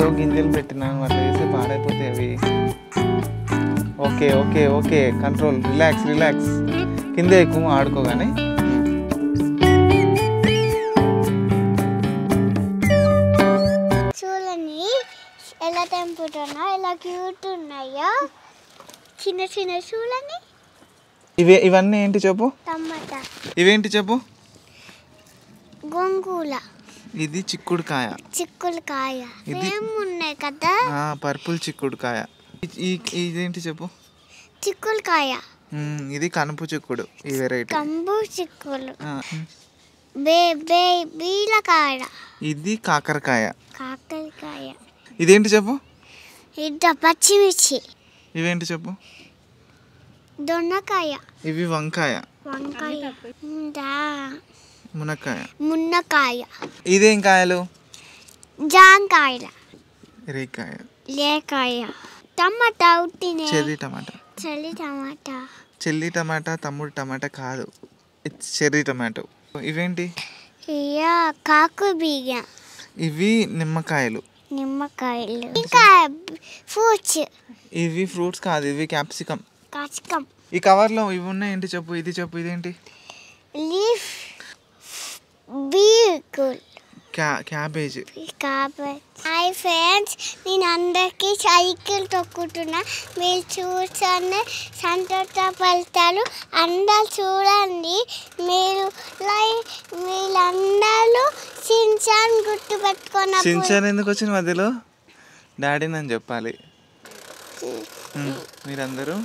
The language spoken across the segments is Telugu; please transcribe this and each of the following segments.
గింజలు పెట్టినా అట్లా చేస్తే పాడైపోతాయి అవి. Okay okay okay control, relax relax. కింద ఎక్కువ ఆడుకోగానే. చూడండి ఎలా తెంపుతున్నా, ఎలా క్యూట్ ఉన్నాయో. చిన్న చిన్న చూడండి. ఇవన్నీ ఏంటి చెప్పు? టమాటా. ఇవేంటి చెప్పు? గోంగూర. ఇది చిక్కుడుకాయ. చిక్కుడుకాయ ఏమున్నాయి కదా? పర్పుల్ చిక్కుడుకాయ. ఇదేంటి చెప్పు? చిక్కుడుకాయ. ఇది కనుపు చిక్కుడు. ఈ వెరైటీ కంబు చిక్కుడు. బీరకాయ. ఇది కాకరకాయ. కాకరకాయ. ఇదేంటి చెప్పు? ఇది పచ్చిమిర్చి. ఇవేంటి చెప్పు? దొండకాయ. ఇవి వంకాయ. వంకాయ. మునక్కాయ. మునక్కాయ. ఇదేం కాయలు? జాంకాయ. రేకాయ. లేకాయ. టమాటా ఉట్టినే. Cherry tomato. చెల్లి టమాటా. చెల్లి టమాటా, తమ్ముడు టమాటా కాదు, ఇట్స్ చెర్రీ టమాటో. ఇవేంటి? కాకు బీగ. ఇవి నిమ్మకాయలు. నిమ్మకాయలు. ఇంకా ఫ్రూట్స్. ఇవి ఫ్రూట్స్ కాదు, ఇవి క్యాప్సికమ్. క్యాప్సికమ్. ఈ కవర్లో ఇవి ఉన్నాయి ఏంటి చెప్పు? ఇది చెప్పు, ఇదేంటి? లీఫ్ బీగుల్. క్యాబేజ్. హాయ్ ఫ్రెండ్స్, నేను అందరికీ సైకిల్ తొక్కుతున్నా. మీరు చూసండి, సంతోషపడతారు. అందరు చూడండి. మీరందరూ సించాన్ గుర్తు పెట్టుకున్న. సించాన్ ఎందుకు వచ్చిన మధ్యలో? డాడీ నన్ను చెప్పాలి. మీరందరూ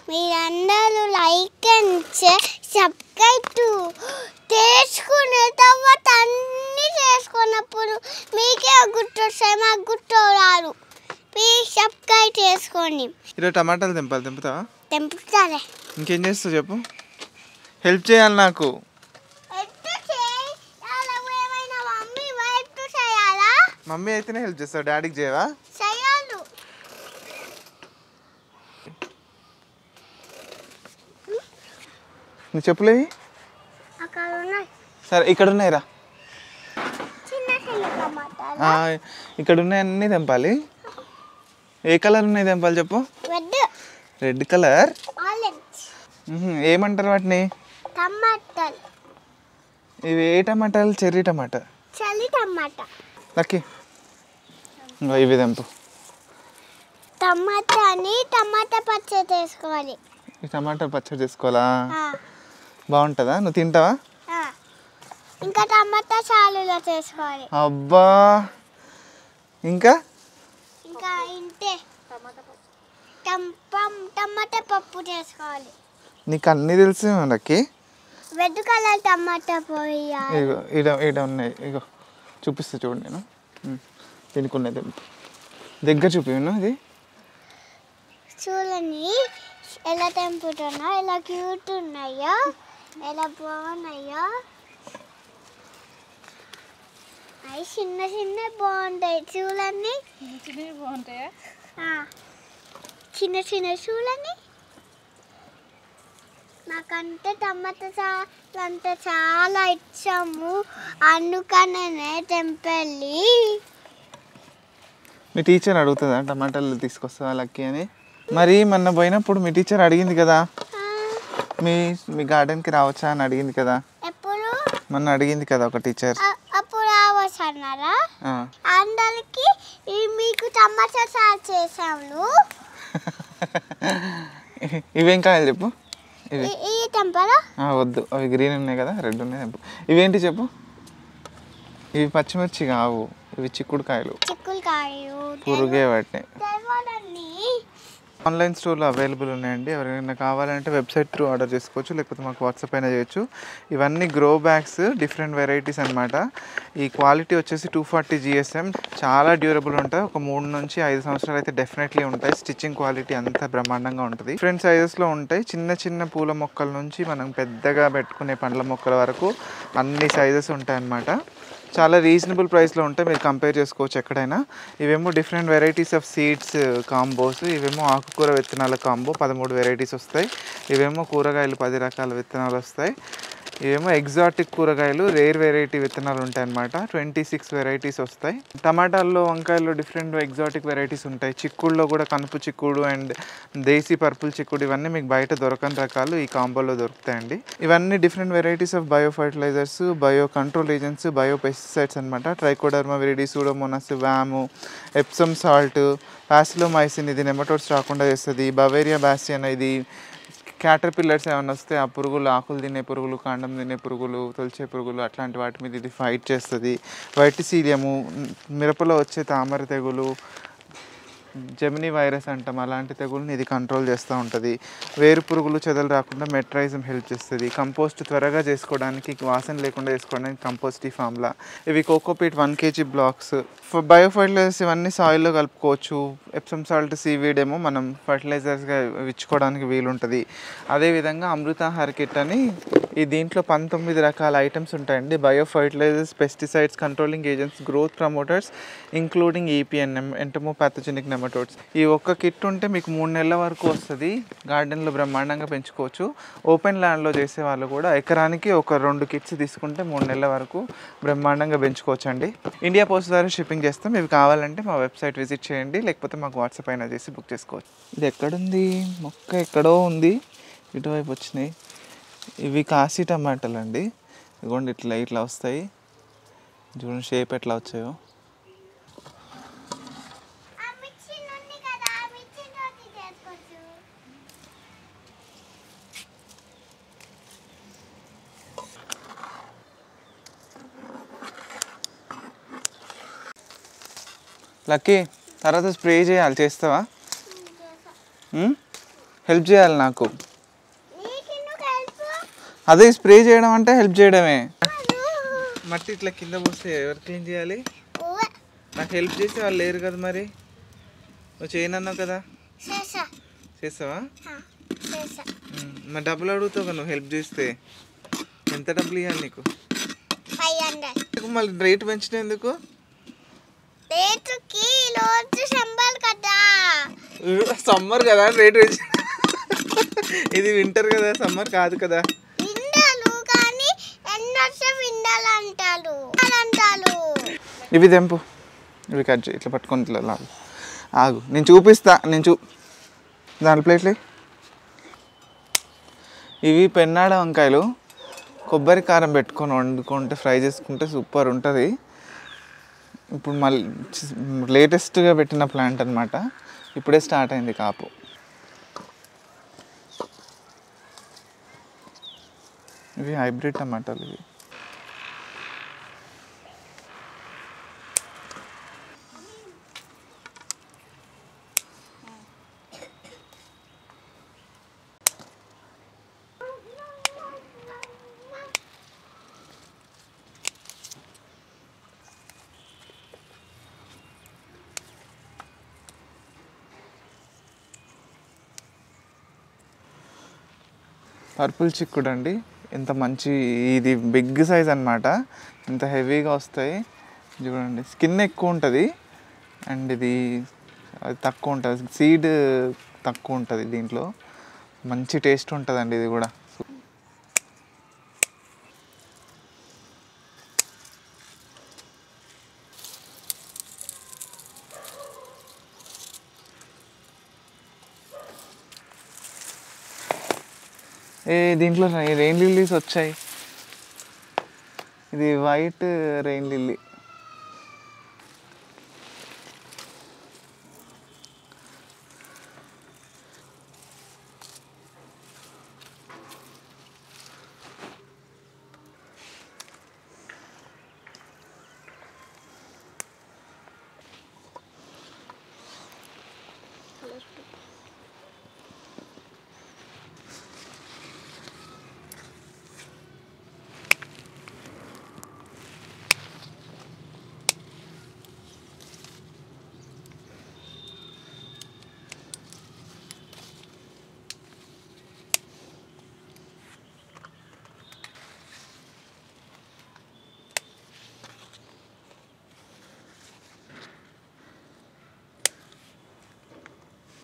లైక్ అండ్ సబ్స్క్రైబ్ చేసుకునే తర్వాత అన్నీ చేసుకున్నప్పుడు మీకే గుర్తొస్తాయి, మాకు గుర్తురారు. ప్లీజ్ సబ్స్క్రైబ్ చేసుకోండి. ఈరోజు టమాటాలు తెంపుతావా? తెంపుతారే. ఇంకేం చేస్తావు చెప్పు? హెల్ప్ చేయాలి నాకు. మమ్మీ అయితేనే హెల్ప్ చేస్తావు, డాడీకి చేయవా? చేయాలి. నువ్వు చెప్పులేవి సరే, ఇక్కడ ఉన్నాయిరా. ఇక్కడ ఉన్నాయి అన్నీ తెంపాలి. ఏ కలర్ ఉన్నాయి తెంపాలి చెప్పు? Red colour. ఏమంటారు వాటిని? టమాటాలు. ఇవి ఏ టమాటాలు? Cherry tomato. Cherry tomato. Lucky ఇవి తెంపు. టమాటా పచ్చడి చేసుకోవాలి. ఈ టమాటా పచ్చడి చేసుకోవాలా? బాగుంటుందా? నువ్వు తింటావా? ఇంకా టమాటా చాలులో చేసుకోవాలి. అబ్బా, ఇంకా ఇంతే. టమాటా పప్పు చేసుకోవాలి. నీకు అన్నీ తెలుసు లక్కీ. రెడ్ కలర్ టమాటా పోయాలి. ఇడ ఉన్నాయి, ఇగో చూపిస్తా చూడు. నేను దీనికి ఉన్నాయి దగ్గర చూపిను. ఇది చూడండి ఎలా తెంపుతున్నా, ఎలా క్యూట్ ఉన్నాయో, ఎలా బాగున్నాయో. అవి చిన్న చిన్న బాగుంటాయి చూడండి. చిన్న చిన్న చూడండి. నాకంటే టమాటా అంటే చాలా ఇష్టము, అందుకనే తెంపెళ్ళి. మీ టీచర్ అడుగుతుందా టమాటాలు తీసుకొస్తా లక్కీ అని? మరి మొన్న పోయినప్పుడు మీ టీచర్ అడిగింది కదా, మీ గార్డెన్కి రావచ్చా అని అడిగింది కదా. ఎప్పుడు? మొన్న అడిగింది కదా ఒక టీచర్. అప్పుడు రావచ్చు అన్నారా? అందరికి మీకు టమాటా సార్ చేసాము. ఇవేం కావాలి చెప్పు? ఇవి తెంపాలా? వద్దు, అవి గ్రీన్ ఉన్నాయి కదా, రెడ్ ఉన్నాయి తెంపు. ఇవేంటి చెప్పు? ఇవి పచ్చిమిర్చి కావు, ఇవి చిక్కుడుకాయలు. పురుగే వాటిని. ఆన్లైన్ స్టోర్లో అవైలబుల్ ఉన్నాయండి. ఎవరైనా కావాలంటే వెబ్సైట్ త్రూ ఆర్డర్ చేసుకోవచ్చు, లేకపోతే మాకు వాట్సాప్ అయినా చేయొచ్చు. ఇవన్నీ గ్రో బ్యాగ్స్, డిఫరెంట్ వెరైటీస్ అనమాట. ఈ క్వాలిటీ వచ్చేసి 240 GSM, చాలా డ్యూరబుల్ ఉంటాయి. ఒక 3 నుంచి 5 సంవత్సరాలు అయితే డెఫినెట్లీ ఉంటాయి. స్టిచ్చింగ్ క్వాలిటీ అంతా బ్రహ్మాండంగా ఉంటుంది. డిఫరెంట్ సైజెస్లో ఉంటాయి. చిన్న చిన్న పూల మొక్కల నుంచి మనం పెద్దగా పెట్టుకునే పండ్ల మొక్కల వరకు అన్ని సైజెస్ ఉంటాయి అన్నమాట. చాలా రీజనబుల్ ప్రైస్లో ఉంటాయి, మీరు కంపేర్ చేసుకోవచ్చు ఎక్కడైనా. ఇవేమో different varieties of seeds combos. ఇవేమో ఆకుకూర విత్తనాల కాంబో 13 వెరైటీస్ వస్తాయి. ఇవేమో కూరగాయలు 10 రకాల విత్తనాలు వస్తాయి. ఇవేమో ఎగ్జాటిక్ కూరగాయలు, రేర్ వెరైటీ విత్తనాలు ఉంటాయి అన్నమాట. 26 వెరైటీస్ వస్తాయి. టమాటాల్లో, వంకాయల్లో డిఫరెంట్ ఎగ్జాటిక్ వెరైటీస్ ఉంటాయి. చిక్కుడులో కూడా కనుపు చిక్కుడు అండ్ దేశీ పర్పుల్ చిక్కుడు, ఇవన్నీ మీకు బయట దొరకని రకాలు ఈ కాంబోలో దొరుకుతాయండి. ఇవన్నీ different varieties of bio fertilizers, bio control agents, bio pesticides అనమాట. ట్రైకోడర్మా విరిడి, సూడోమోనాస్, వాము, ఎప్సమ్ సాల్ట్, పాసిలోమైసిన్, ఇది నెమటోడ్స్ రాకుండా చేస్తుంది. బవేరియా బ్యాసియన్, ఇది క్యాటర్ పిల్లర్స్ ఏమైనా వస్తే ఆ పురుగులు, ఆకులు తినే పురుగులు, కాండం తినే పురుగులు, తొలిచే పురుగులు, అట్లాంటి వాటి మీద ఇది ఫైట్ చేస్తుంది. వైటిసీలియము, మిరపలో వచ్చే తామర తెగులు, జెమినీ వైరస్ అంటాం, అలాంటి తెగుల్ని ఇది కంట్రోల్ చేస్తూ ఉంటుంది. వేరు పురుగులు, చెదలు రాకుండా మెట్రైజం హెల్ప్ చేస్తుంది. కంపోస్ట్ త్వరగా చేసుకోవడానికి, వాసన లేకుండా చేసుకోవడానికి కంపోస్ట్ ఈ ఫామ్లా. ఇవి cocopeat 1 kg blocks. Bio fertilizers ఇవన్నీ సాయిల్లో కలుపుకోవచ్చు. ఎప్సమ్ సాల్ట్, సీవీడ్ ఏమో మనం ఫర్టిలైజర్స్గా ఇచ్చుకోవడానికి వీలుంటుంది. అదేవిధంగా అమృతాహార కిట్ అని ఈ దీంట్లో 19 రకాల ఐటమ్స్ ఉంటాయండి. Bio fertilizers, pesticides, controlling agents, growth promoters, including EPNM, entomopathogenic nematodes. ఈ ఒక్క కిట్ ఉంటే మీకు 3 నెలల వరకు వస్తుంది. గార్డెన్లో బ్రహ్మాండంగా పెంచుకోవచ్చు. ఓపెన్ ల్యాండ్లో చేసే వాళ్ళు కూడా ఎకరానికి ఒక 2 కిట్స్ తీసుకుంటే 3 నెలల వరకు బ్రహ్మాండంగా పెంచుకోవచ్చు అండి. ఇండియా పోస్ట్ ద్వారా షిప్పింగ్ చేస్తాం. ఇవి కావాలంటే మా వెబ్సైట్ విజిట్ చేయండి, లేకపోతే మాకు వాట్సాప్ అయినా చేసి బుక్ చేసుకోవచ్చు. ఇది ఎక్కడుంది? మొక్క ఎక్కడో ఉంది, ఇటువైపు వచ్చినాయి. ఇవి కాశీ టమాటాలు అండి. ఇదిగోండి ఇట్లా ఇట్లా వస్తాయి. చూడండి షేప్ ఎట్లా వచ్చాయో. లక్కీ, తర్వాత స్ప్రే చేయాలి, చేస్తావా? హెల్ప్ చేయాలి నాకు. అదే స్ప్రే చేయడం అంటే హెల్ప్ చేయడమే. మట్టి ఇట్లా కింద పోస్తే ఎవరు క్లీన్ చేయాలి? నాకు హెల్ప్ చేసే వాళ్ళు లేరు కదా. మరి నువ్వు చేయనన్నావు కదా, చేస్తావా? మరి డబ్బులు అడుగుతావు కదా నువ్వు హెల్ప్ చేస్తే. ఎంత డబ్బులు ఇవ్వాలి నీకు? 500. మళ్ళీ రేట్ పెంచిన ఎందుకు? సమ్మర్ కదా రేట్ పెంచి, ఇది వింటర్ కదా, సమ్మర్ కాదు కదా. ఇవి తెంపు, ఇవి కట్ చేయి, ఇట్లా పట్టుకొని ఇట్లా లాగు. ఆగు, నేను చూపిస్తా. దాని ప్లేట్లే. ఇవి పెన్నాడ వంకాయలు. కొబ్బరి కారం పెట్టుకొని వండుకుంటే, ఫ్రై చేసుకుంటే సూపర్ ఉంటుంది. ఇప్పుడు మళ్ళీ లేటెస్ట్గా పెట్టిన ప్లాంట్ అనమాట. ఇప్పుడే స్టార్ట్ అయింది కాపు. ఇవి హైబ్రిడ్ టమాటాలు. ఇవి పర్పుల్ చిక్కుడు అండి. ఎంత మంచి, ఇది బిగ్ సైజ్ అనమాట. ఇంత హెవీగా వస్తాయి చూడండి. స్కిన్ ఎక్కువ ఉంటుంది అండ్ ఇది తక్కువ ఉంటుంది, సీడ్ తక్కువ ఉంటుంది దీంట్లో. మంచి టేస్ట్ ఉంటుందండి ఇది కూడా. దీంట్లో రెయిన్ లిల్లీస్ వచ్చాయి. ఇది వైట్ రెయిన్ లిల్లీ.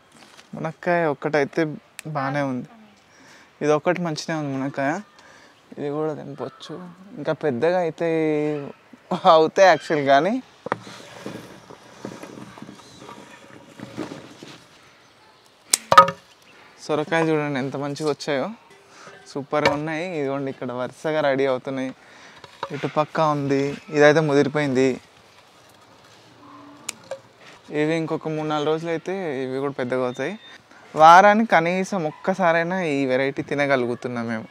మునక్కాయ ఒక్కటైతే బాగానే ఉంది. ఇది ఒక్కటి మంచిగా ఉంది మునక్కాయ. ఇది కూడా తెంపొచ్చు. ఇంకా పెద్దగా అయితే అవుతాయి యాక్చువల్. కానీ సొరకాయ చూడండి ఎంత మంచిగా వచ్చాయో, సూపర్గా ఉన్నాయి. ఇదిగోండి ఇక్కడ వరుసగా రెడీ అవుతున్నాయి. ఇటు పక్క ఉంది, ఇదైతే ముదిరిపోయింది. ఇవి ఇంకొక 3-4 రోజులు అయితే ఇవి కూడా పెద్దగా అవుతాయి. వారానికి కనీసం ఒక్కసారైనా ఈ వెరైటీ తినగలుగుతున్నాం మేము.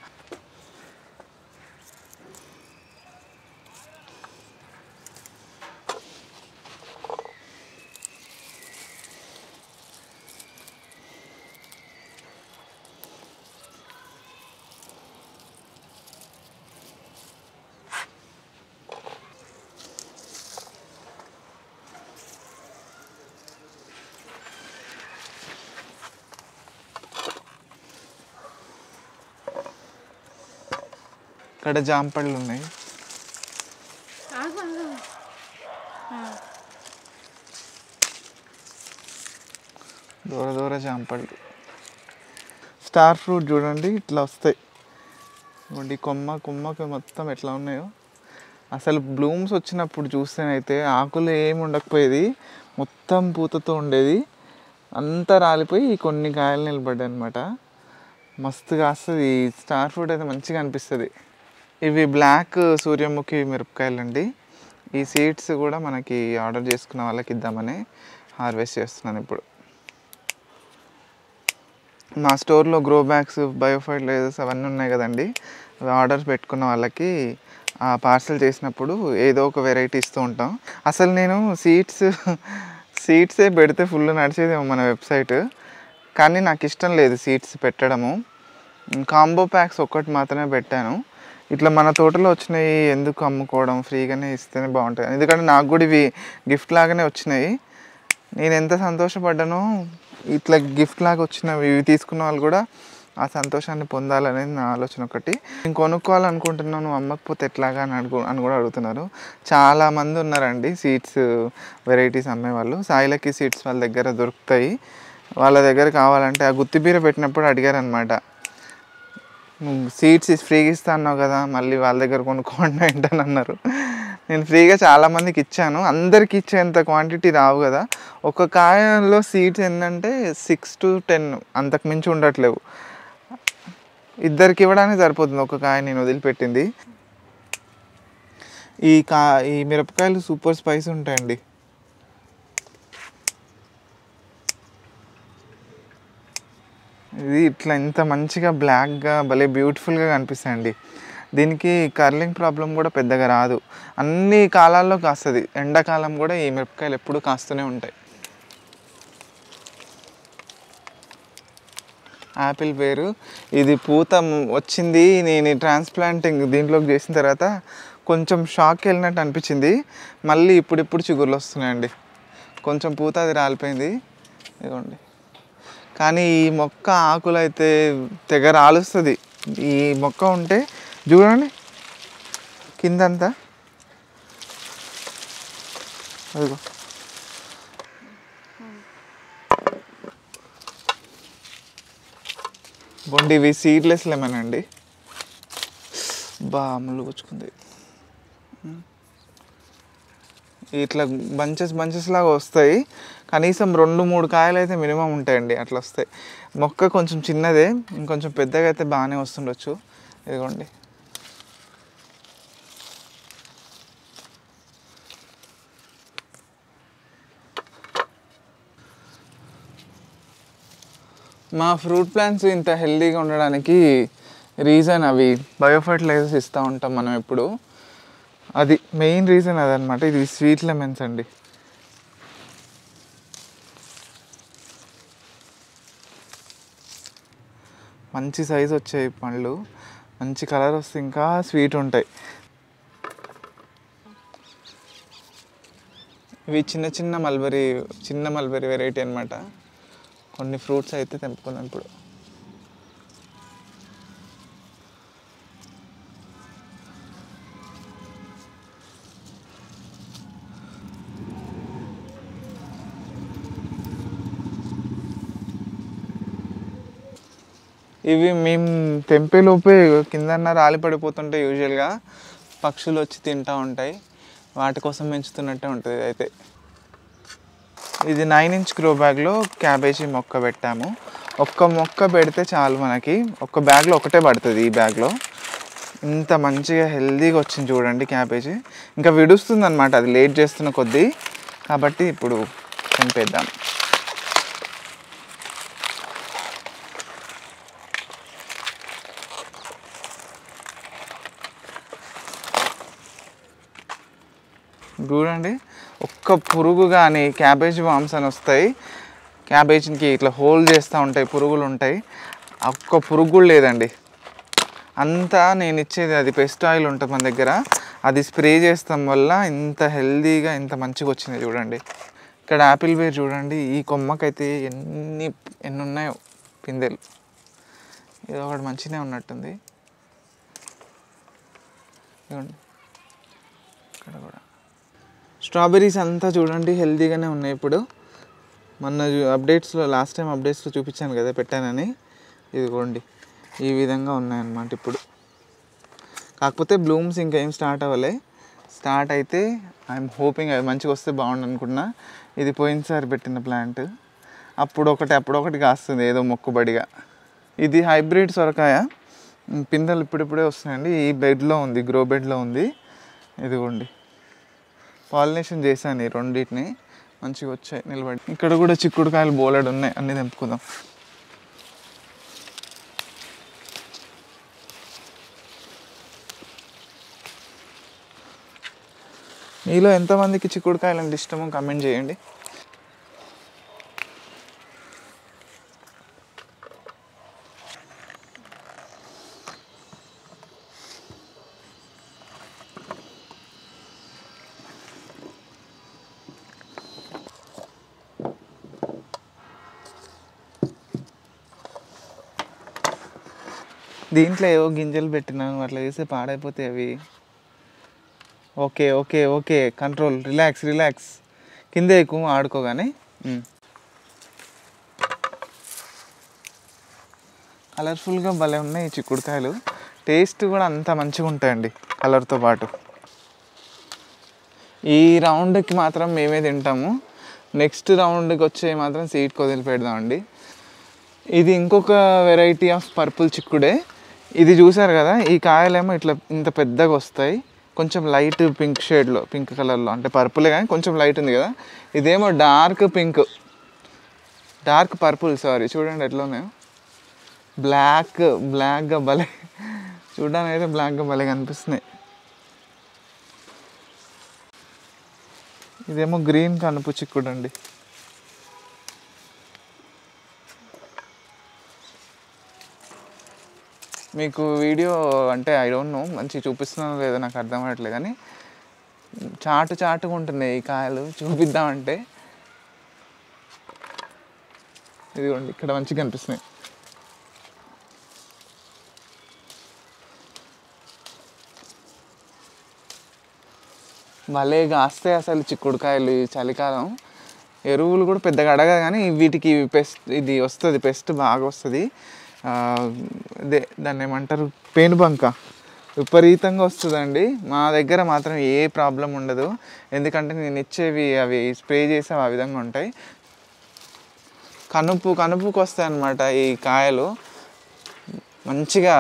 ఇక్కడ జాంపళ్ళు ఉన్నాయి. దూర దూర జాంపళ్ళు. స్టార్ ఫ్రూట్ చూడండి ఇట్లా వస్తాయి. ఇవ్వండి కొమ్మకి మొత్తం ఎట్లా ఉన్నాయో. అసలు బ్లూమ్స్ వచ్చినప్పుడు చూస్తేనైతే ఆకులు ఏమి ఉండకపోయేది, మొత్తం పూతతో ఉండేది. అంతా రాలిపోయి కొన్ని కాయలు నిలబడ్డాయి అనమాట. మస్తుగా వస్తుంది. స్టార్ ఫ్రూట్ అయితే మంచిగా అనిపిస్తుంది. ఇవి బ్లాక్ సూర్యముఖి మిరపకాయలు అండి. ఈ సీడ్స్ కూడా మనకి ఆర్డర్ చేసుకున్న వాళ్ళకి ఇద్దామని హార్వెస్ట్ చేస్తున్నాను ఇప్పుడు. మా స్టోర్లో గ్రో బ్యాగ్స్, బయోఫర్టిలైజర్స్ అవన్నీ ఉన్నాయి కదండి. అవి ఆర్డర్స్ పెట్టుకున్న వాళ్ళకి ఆ పార్సల్ చేసినప్పుడు ఏదో ఒక వెరైటీ ఇస్తూ ఉంటాం. అసలు నేను సీడ్సే పెడితే ఫుల్ నడిచేదేమో మన వెబ్సైట్. కానీ నాకు ఇష్టం లేదు సీడ్స్ పెట్టడము. కాంబో ప్యాక్స్ ఒక్కటి మాత్రమే పెట్టాను. ఇట్లా మన తోటలో వచ్చినాయి ఎందుకు అమ్ముకోవడం, ఫ్రీగానే ఇస్తేనే బాగుంటుంది. ఎందుకంటే నాకు కూడా ఇవి గిఫ్ట్ లాగానే వచ్చినాయి. నేను ఎంత సంతోషపడ్డానో, ఇట్లా గిఫ్ట్ లాగా వచ్చినవి ఇవి తీసుకున్న వాళ్ళు కూడా ఆ సంతోషాన్ని పొందాలనేది నా ఆలోచన ఒకటి. నేను కొనుక్కోవాలనుకుంటున్నాను, అమ్మకపోతే ఎట్లాగా అని కూడా అడుగుతున్నారు. చాలామంది ఉన్నారండి సీడ్స్ వెరైటీస్ అమ్మేవాళ్ళు. సాయిలకి సీడ్స్ వాళ్ళ దగ్గర దొరుకుతాయి. వాళ్ళ దగ్గర కావాలంటే ఆ గుత్తిబీర పెట్టినప్పుడు అడిగారనమాట, సీడ్స్ ఫ్రీగా ఇస్తా అన్నావు కదా, మళ్ళీ వాళ్ళ దగ్గర కొనుక్కోండి ఏంటని అన్నారు. నేను ఫ్రీగా చాలామందికి ఇచ్చాను. అందరికి ఇచ్చేంత క్వాంటిటీ రావు కదా. ఒక కాయలో సీడ్స్ ఏంటంటే 6 to 10 అంతకు మించి ఉండట్లేవు. ఇద్దరికి ఇవ్వడానికి సరిపోతుంది ఒక కాయ నేను వదిలిపెట్టింది. ఈ మిరపకాయలు సూపర్ స్పైసీ ఉంటాయండి. ఇది ఇట్లా ఇంత మంచిగా బ్లాక్గా భలే బ్యూటిఫుల్గా కనిపిస్తాయండి. దీనికి కర్లింగ్ ప్రాబ్లం కూడా పెద్దగా రాదు. అన్ని కాలాల్లో కాస్తుంది. ఎండాకాలం కూడా ఈ మిరపకాయలు ఎప్పుడూ కాస్తూనే ఉంటాయి. యాపిల్ పేరు ఇది పూత వచ్చింది. నేను ట్రాన్స్ప్లాంటింగ్ దీంట్లోకి చేసిన తర్వాత కొంచెం షాక్కి వెళ్ళినట్టు అనిపించింది. మళ్ళీ ఇప్పుడు చిగుర్లు వస్తున్నాయండి. కొంచెం పూత అది రాలిపోయింది ఇదిగోండి. కానీ ఈ మొక్క ఆకులు అయితే తెగ రాలుస్తుంది. ఈ మొక్క ఉంటే చూడండి కిందంతా అదిగో. బొండి ఇవి సీడ్లెస్ లెమన్ అండి. ముళ్ళు పుచ్చుకుంది. ఇట్లా బంచెస్ లాగా వస్తాయి. కనీసం 2-3 కాయలు అయితే మినిమం ఉంటాయండి. అట్లా వస్తాయి. మొక్క కొంచెం చిన్నదే, ఇంకొంచెం పెద్దగా అయితే బాగానే వస్తుండొచ్చు. ఇదిగోండి. మా ఫ్రూట్ ప్లాంట్స్ ఇంత హెల్తీగా ఉండడానికి రీజన్ అవి బయోఫర్టిలైజర్స్ ఇస్తూ ఉంటాం మనం ఎప్పుడు. అది మెయిన్ రీజన్ అదనమాట. ఇది స్వీట్ లెమన్స్ అండి. మంచి సైజు వచ్చాయి పండ్లు, మంచి కలర్ వస్తే ఇంకా స్వీట్ ఉంటాయి. ఇవి చిన్న మల్బరీ వెరైటీ అనమాట. కొన్ని ఫ్రూట్స్ అయితే తెంపుకున్నాం ఇప్పుడు. ఇవి మేము తెంపేలోపే కిందన్న రాలి పడిపోతుంటాయి. యూజువల్గా పక్షులు వచ్చి తింటూ ఉంటాయి, వాటి కోసం పెంచుతున్నట్టే ఉంటుంది. అయితే ఇది 9 ఇంచ్ గ్రో బ్యాగ్లో క్యాబేజీ మొక్క పెట్టాము. ఒక్క మొక్క పెడితే చాలు మనకి, ఒక్క బ్యాగ్లో ఒకటే పడుతుంది. ఈ బ్యాగ్లో ఇంత మంచిగా హెల్దీగా వచ్చింది చూడండి క్యాబేజీ. ఇంకా విడుస్తుంది అనమాట, అది లేట్ చేస్తున్న కొద్దీ. కాబట్టి ఇప్పుడు తెంపేద్దాం. చూడండి, ఒక్క పురుగు కానీ క్యాబేజ్ వామ్స్ అని వస్తాయి. క్యాబేజీకి ఇట్లా హోల్ చేస్తూ ఉంటాయి, పురుగులు ఉంటాయి. ఒక్క పురుగు కూడా లేదండి. అంతా నేను ఇచ్చేది అది పెస్ట్ ఆయిల్ ఉంటుంది మన దగ్గర, అది స్ప్రే చేస్తాం వల్ల ఇంత హెల్దీగా ఇంత మంచిగా వచ్చింది చూడండి. ఇక్కడ యాపిల్ బేర్ చూడండి, ఈ కొమ్మకైతే ఎన్ని ఉన్నాయో పిందెలు. ఇది ఒకటి మంచిగానే ఉన్నట్టుంది. చూడండి ఇక్కడ కూడా స్ట్రాబెర్రీస్ అంతా చూడండి హెల్దీగానే ఉన్నాయి. ఇప్పుడు మొన్న అప్డేట్స్లో లాస్ట్ టైం అప్డేట్స్లో చూపించాను కదా పెట్టానని, ఇదిగోండి ఈ విధంగా ఉన్నాయన్నమాట ఇప్పుడు. కాకపోతే బ్లూమ్స్ ఇంకా ఏం స్టార్ట్ అవ్వలే. స్టార్ట్ అయితే ఐఎమ్ హోపింగ్ అవి మంచిగా వస్తే బాగుండు అనుకున్నా. ఇది పోయినసారి పెట్టిన ప్లాంట్, అప్పుడొకటి కాస్తుంది ఏదో మొక్కుబడిగా. ఇది హైబ్రిడ్ సొరకాయ, పిందెలు ఇప్పుడిప్పుడే వస్తున్నాయండి. ఈ బెడ్లో ఉంది, గ్రో బెడ్లో ఉంది. ఇదిగోండి పాలినేషన్ చేశాను ఈ రెండింటిని, మంచిగా వచ్చాయి నిలబడి. ఇక్కడ కూడా చిక్కుడుకాయలు బోలెడు ఉన్నాయి, అన్నీ తెంపుకుందాం. మీలో ఎంతమందికి చిక్కుడుకాయలు అంటే ఇష్టమో కామెంట్ చేయండి. దీంట్లో ఏవో గింజలు పెట్టినాను, అట్లా చేస్తే పాడైపోతాయి అవి. Okay okay okay, control, relax. కింద ఎక్కువ ఆడుకోగానే. కలర్ఫుల్గా భలే ఉన్నాయి ఈ చిక్కుడుకాయలు. టేస్ట్ కూడా అంత మంచిగా ఉంటాయండి కలర్తో పాటు. ఈ రౌండ్కి మాత్రం మేమే తింటాము, నెక్స్ట్ రౌండ్కి వచ్చే మాత్రం సీడ్కి వదిలి పెడదామండి. ఇది ఇంకొక వెరైటీ ఆఫ్ పర్పుల్ చిక్కుడే. ఇది చూసారు కదా, ఈ కాయలేమో ఇట్లా ఇంత పెద్దగా వస్తాయి, కొంచెం లైట్ పింక్ షేడ్లో, పింక్ కలర్లో, అంటే పర్పులే కానీ కొంచెం లైట్ ఉంది కదా. ఇదేమో డార్క్ పర్పుల్, సారీ. చూడండి ఎట్లా ఉన్నాయో, బ్లాక్గా భలే, చూడడానికి అయితే బ్లాక్గా భలే కనిపిస్తున్నాయి. ఇదేమో గ్రీన్ కనుపు చిక్కుడు అండి. మీకు వీడియో అంటే ఐ డోంట్ నో మంచిగా చూపిస్తున్నాను లేదో నాకు అర్థం అవ్వట్లేదు, కానీ చాటుగా ఉంటున్నాయి ఈ కాయలు. చూపిద్దామంటే ఇదిగోండి ఇక్కడ మంచిగా కనిపిస్తున్నాయి. భలే కాస్తాయి అసలు చిక్కుడుకాయలు ఈ చలికాలం. ఎరువులు కూడా పెద్దగా అడగదు, కానీ వీటికి ఇది వస్తుంది, పెస్ట్ బాగా వస్తుంది. అదే దాన్ని ఏమంటారు, పేనుబంక విపరీతంగా వస్తుందండి. మా దగ్గర మాత్రం ఏ ప్రాబ్లం ఉండదు, ఎందుకంటే నేను ఇచ్చేవి అవి స్ప్రే చేసేవి ఆ విధంగా ఉంటాయి. కనుపుకి వస్తాయి అన్నమాట ఈ కాయలు. మంచిగా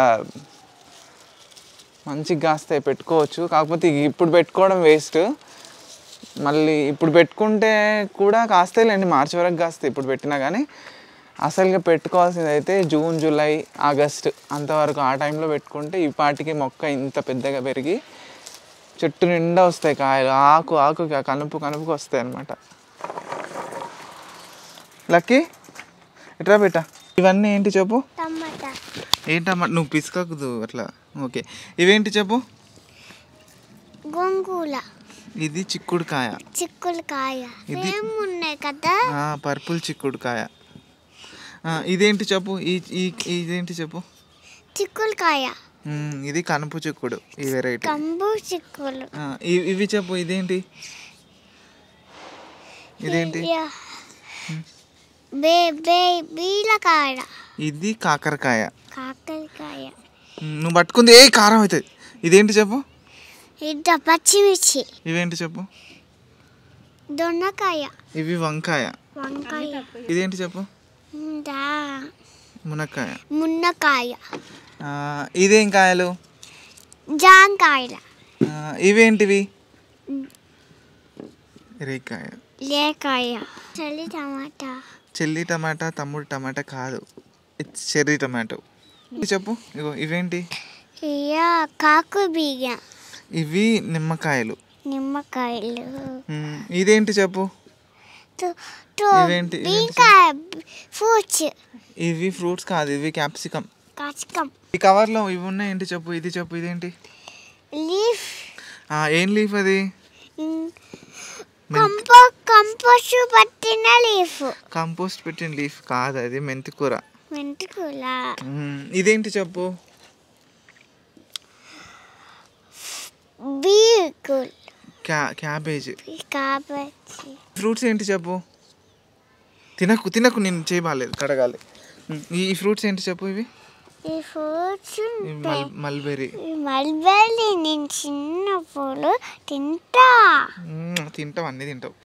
కాస్తాయి, పెట్టుకోవచ్చు. కాకపోతే ఇప్పుడు పెట్టుకోవడం వేస్ట్. మళ్ళీ ఇప్పుడు పెట్టుకుంటే కూడా కాస్తాయిలేండి, మార్చి వరకు కాస్తాయి ఇప్పుడు పెట్టినా. కానీ అసలుగా పెట్టుకోవాల్సింది అయితే జూన్, జూలై, ఆగస్ట్ అంతవరకు, ఆ టైంలో పెట్టుకుంటే ఈ పాటికి మొక్క ఇంత పెద్దగా పెరిగి చెట్టు నిండా వస్తాయి కాయలు. ఆకు కనుపుకి వస్తాయి అన్నమాట. లక్కీ ఎట్రా బేట, ఇవన్నీ ఏంటి చెప్పు? టమాటా. ఏంటమ్మా, నువ్వు పిసుకదు అట్లా. ఓకే, ఇవేంటి చెప్పు? గోంగూర. ఇది చిక్కుడుకాయ. ఇది ఉన్నాయి కదా, పర్పుల్ చిక్కుడుకాయ. ఇదేంటి చెప్పు? ఇదేంటి చెప్పు? చిక్కుడుకాయ. ఇది కనుపు చిక్కుడు, ఈ వెరైటీ కంబు చిక్కుడు. ఇవి చెప్పు, ఇదేంటి? బీరకాయ. ఇది కాకరకాయ. కాకరకాయ. నువ్వు పట్టుకుంది ఏ కారం అవుతుంది. ఇదేంటి చెప్పు. ఇది పచ్చిమిర్చి. ఇవేంటి చెప్పు. దొండకాయ. ఇవి వంకాయ. వంకాయ. ఇదేంటి చెప్పు. దా మునక్కాయ. మునక్కాయ. ఇదేం కాయలు. జాంకాయల. ఇవేంటివి. రేకాయ. లేకాయ. చెల్లి టమాటా. చెల్లి టమాటా తమ్ముడు టమాటా కాదు, ఇట్స్ చెర్రీ టమాటో. చెప్పు. ఇగో ఇవేంటి. కాకు బియ్యం. ఇవి నిమ్మకాయలు. నిమ్మకాయలు. ఇదేంటి చెప్పు. ఇవేంటి. ఫ్రూట్స్. ఇవి ఫ్రూట్స్ కాదు, ఇవి క్యాప్సికమ్. క్యాప్సికమ్. ఈ కవర్లో ఇవి ఉన్నాయి. ఏంటి చెప్పు. ఇది చెప్పు. ఇదేంటి. లీఫ్. ఏం లీఫ్ అది. కంపోస్ట్ పట్టిన లీఫ్. కంపోస్ట్ పెట్టిన లీఫ్ కాదు, అది మెంతికూర. మెంతికూర. ఇదేంటి చెప్పు. బీకుల్. క్యాబేజ్. క్యాబేజీ. ఫ్రూట్స్ ఏంటి చెప్పు. తినకు నేను చేయబాలేదు, కడగాలి. ఈ ఫ్రూట్స్ ఏంటి చెప్పు. ఇవి ఈ ఫ్రూట్స్ మల్బెర్రీ. మల్బెర్రీ నేను చిన్నప్పుడు తింటావు, అన్నీ తింటావు.